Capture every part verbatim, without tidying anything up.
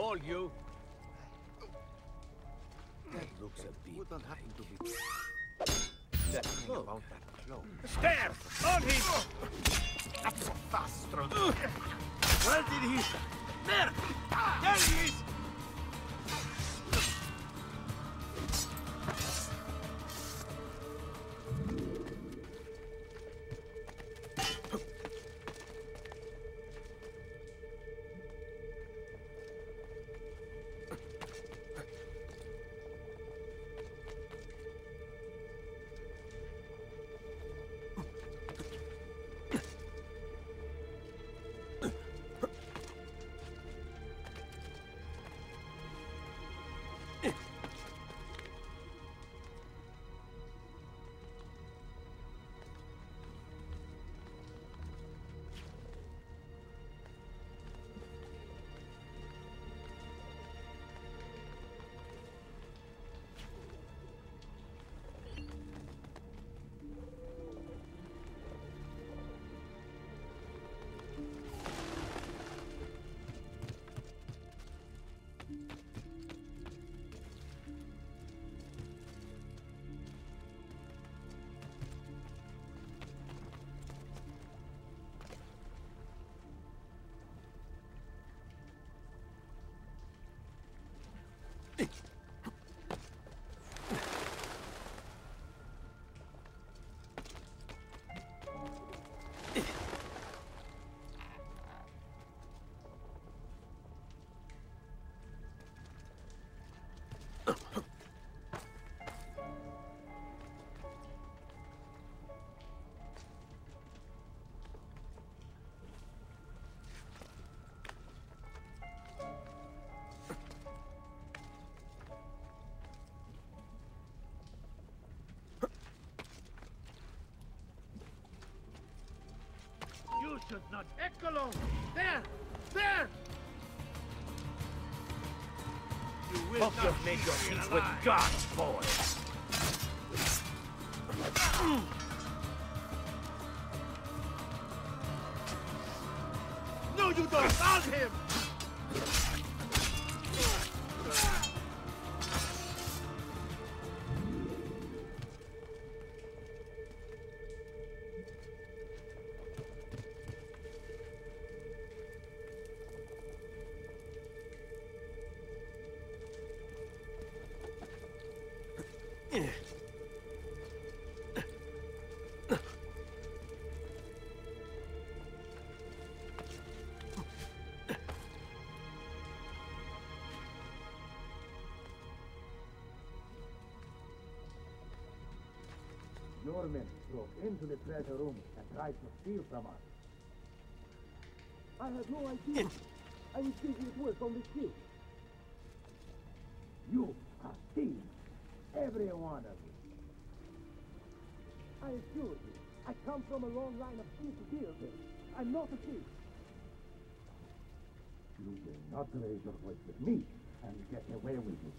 all you. That looks a bit. Wouldn't happen to be That cloak. about that cloak. Stand! On him! That's so fast, Strong. Where did he? There! There he is! You should not. Ekkolon! There! There! You will Hope not you've made your keep me peace with alive. God, boy. No, you don't! Found him! Your men broke into the treasure room and tried to steal from us. I had no idea. I was busy at work on the ship. You are thieves. Every one of you. I assure you, I come from a long line of thief dealers. I'm not a thief. You will not raise your voice with me and get away with it.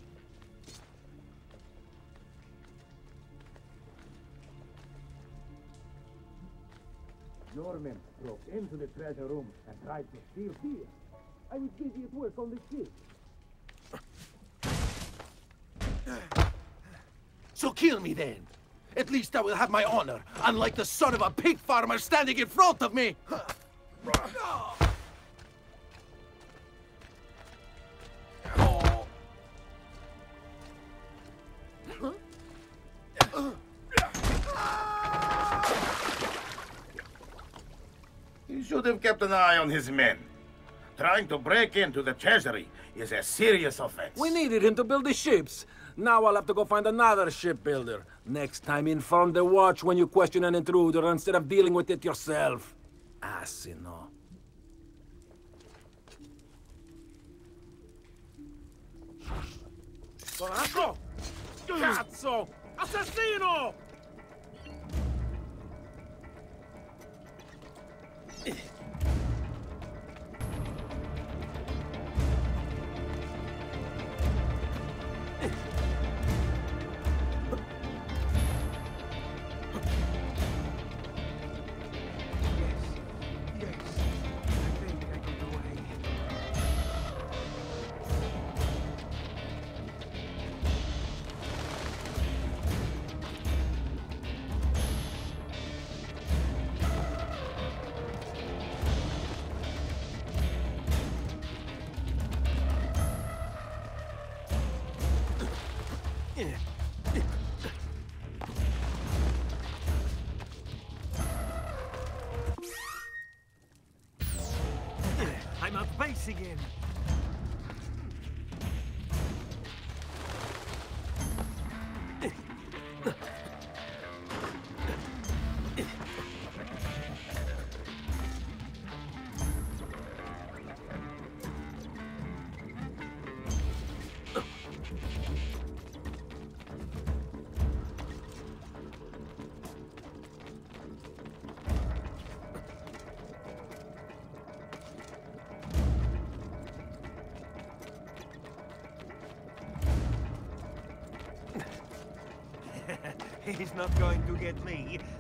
Your men broke into the treasure room and tried to steal here. I was busy at work on the ship. So kill me then. At least I will have my honor, unlike the son of a pig farmer standing in front of me. He should have kept an eye on his men. Trying to break into the treasury is a serious offense. We needed him to build the ships. Now I'll have to go find another shipbuilder. Next time, inform the watch when you question an intruder instead of dealing with it yourself. Asino. Corazzo! Cazzo! Assassino! I'm out base again. He's not going to get me.